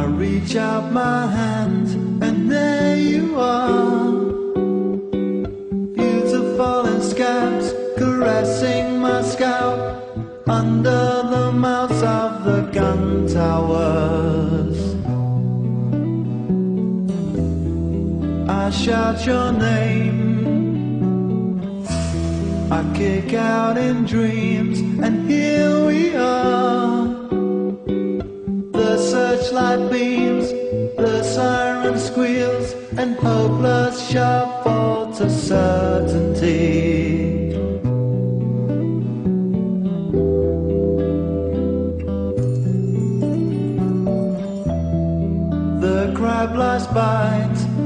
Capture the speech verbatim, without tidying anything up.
reach out my hand, and there you are, beautiful in scabs, caressing my scalp under the mouths of the gun towers. I shout your name, I kick out in dreams, and here we are. The searchlight beams, the siren squeals, and hopeless shuffle to certainty. The crab lies bite,